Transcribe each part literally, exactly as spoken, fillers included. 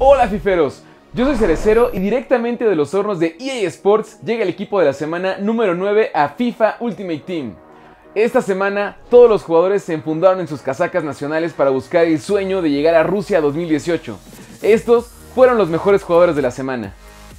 Hola fiferos, yo soy Cerecero y directamente de los hornos de E A Sports llega el equipo de la semana número nueve a FIFA Ultimate Team. Esta semana todos los jugadores se enfundaron en sus casacas nacionales para buscar el sueño de llegar a Rusia dos mil dieciocho. Estos fueron los mejores jugadores de la semana.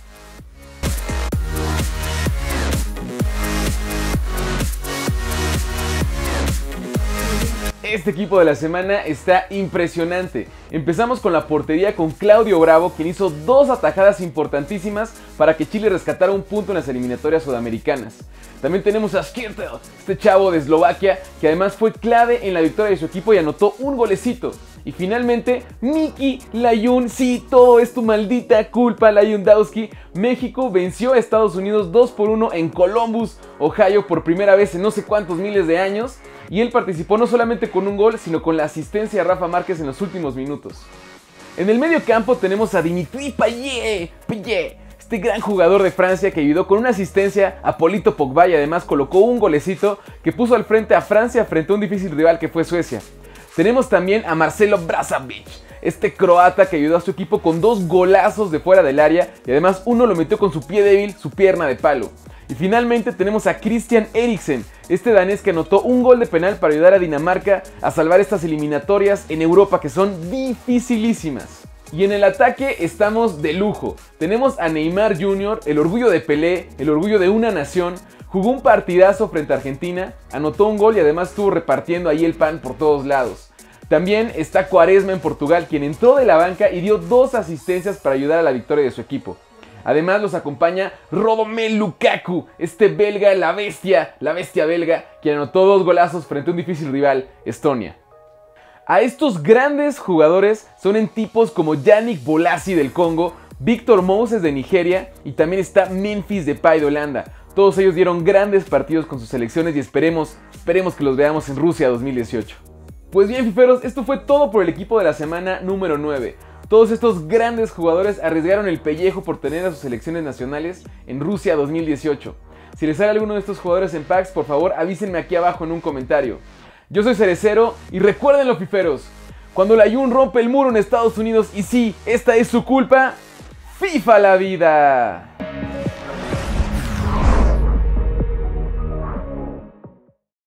Este equipo de la semana está impresionante. Empezamos con la portería con Claudio Bravo, quien hizo dos atajadas importantísimas para que Chile rescatara un punto en las eliminatorias sudamericanas. También tenemos a Skirtel, este chavo de Eslovaquia, que además fue clave en la victoria de su equipo y anotó un golecito. Y finalmente, Miki Layun, sí, todo es tu maldita culpa, Layundowski. México venció a Estados Unidos dos por uno en Columbus, Ohio, por primera vez en no sé cuántos miles de años. Y él participó no solamente con un gol, sino con la asistencia a Rafa Márquez en los últimos minutos. En el medio campo tenemos a Dimitri Payet, Payet, este gran jugador de Francia que ayudó con una asistencia a Polito Pogba y además colocó un golecito que puso al frente a Francia frente a un difícil rival que fue Suecia. Tenemos también a Marcelo Brozovic, este croata que ayudó a su equipo con dos golazos de fuera del área y además uno lo metió con su pie débil, su pierna de palo. Y finalmente tenemos a Christian Eriksen, este danés que anotó un gol de penal para ayudar a Dinamarca a salvar estas eliminatorias en Europa que son dificilísimas. Y en el ataque estamos de lujo. Tenemos a Neymar junior, el orgullo de Pelé, el orgullo de una nación. Jugó un partidazo frente a Argentina, anotó un gol y además estuvo repartiendo ahí el pan por todos lados. También está Quaresma en Portugal, quien entró de la banca y dio dos asistencias para ayudar a la victoria de su equipo. Además los acompaña Romelu Lukaku, este belga, la bestia, la bestia belga, quien anotó dos golazos frente a un difícil rival, Estonia. A estos grandes jugadores son en tipos como Yannick Bolasie del Congo, Victor Moses de Nigeria y también está Memphis Depay de Holanda. Todos ellos dieron grandes partidos con sus selecciones y esperemos, esperemos que los veamos en Rusia dos mil dieciocho. Pues bien fiferos, esto fue todo por el equipo de la semana número nueve. Todos estos grandes jugadores arriesgaron el pellejo por tener a sus selecciones nacionales en Rusia dos mil dieciocho. Si les sale alguno de estos jugadores en packs, por favor avísenme aquí abajo en un comentario. Yo soy Cerecero y recuérdenlo fiferos, cuando Layun rompe el muro en Estados Unidos y sí, esta es su culpa, FIFA la vida.